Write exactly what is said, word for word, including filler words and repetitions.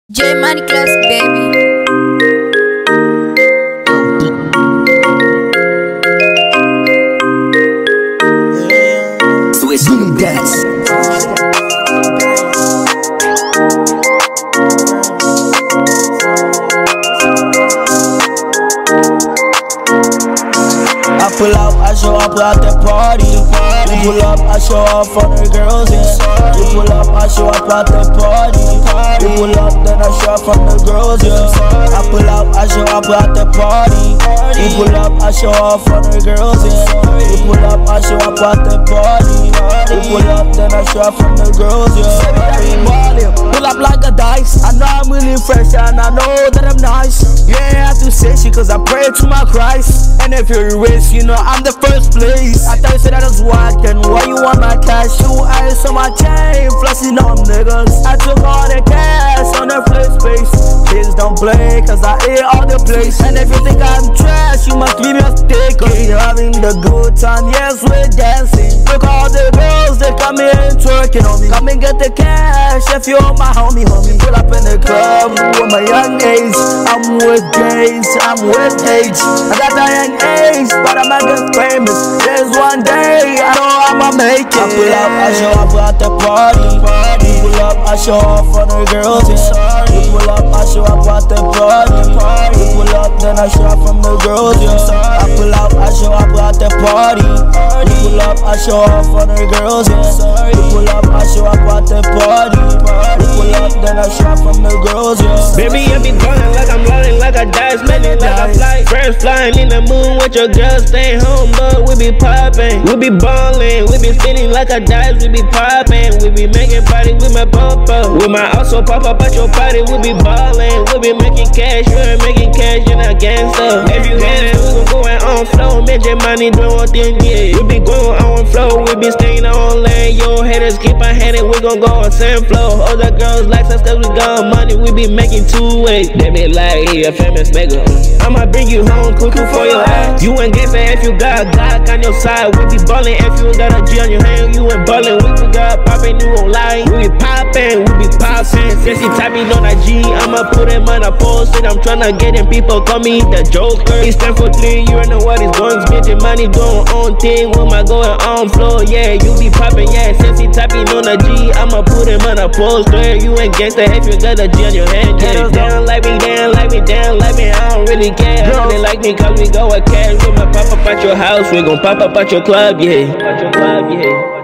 J Money Class, baby. Switch boom dance. I pull up, I show up at the party. You pull up, I show up for the girls, yeah. You pull up, I show up at the party. You pull up, then I show up for the girls, yeah. I pull up, I show up at the party. You pull up, I show up for the girls, yeah. You pull up, I show up at the party. You pull up, then I show up for the girls, yeah. Pull up like a dice. I know I'm really fresh and I know that I'm nice. You ain't have to say shit cause I pray to my Christ. And if you're rich, you know I'm the first place. I thought you said I was walking, why you want my cash? You ice on my chain, flossing on niggas. I took all the cash on the flip space. Kids don't play cause I ate all the place. And if you think I'm trash, you must be mistaken. Cause you're having the good time, yes we're dancing. Look all the girls, they come here and twerking on me. Come and get the cash if you're my homie, homie. Pull up in the club with my young age. I'm with gays, I'm with age. I got that young age, but I'ma get famous. There's one day I know I'ma make it. I pull up, I show up at the party. You pull up, I show up for the girls, yeah. You pull up, I show up at the party. You pull up, then I show up from the girls, yeah. I pull up, I show up at the party. You pull up, I show up for the girls, yeah. You pull up, I show up at the party. You pull up, then I show up from the girls, yeah. Baby, I be ballin' like I'm rolling, like I die, smelling like I fly. Friends flying in the moon with your girl, stay home, but we be poppin'. We be ballin', we be spinning like a dice, we be poppin'. We be making party with my papa, with my also pop up at your party. We be ballin', we be making cash, you ain't making cash, you're not gangsta. If you hit it, we gon' go on flow, make your money do one thing, yeah. We be going on flow, we be staying on lane. Your haters keep on heading, we gon' go on same flow. Other girls like us cause we got money, we be making two ways. They be like, hey, a famous nigga. I'ma bring you home, cuckoo for your ass. You ain't gangsta if you got a Glock on your side. We be ballin' if you got a G on your hand. You ain't ballin', we be got poppin', you won't lie. We be poppin', we be poppin'. Since he tapping on a G, I'ma put him on a post. And I'm tryna get him, people call me the Joker. He stand for three, you don't know what he's going. Spend your money doing own thing. With my going on floor, yeah, you be poppin', yeah. Since he tapping on a G, I'ma put him on a poster. You ain't gangsta if you got a G on your hand, yeah. They don't like me, they don't like me, they don't like me, I don't really care. They like me cause we go with cash. We gon' pop up at your house, we gon' pop up at your club, yeah. At your club, yeah.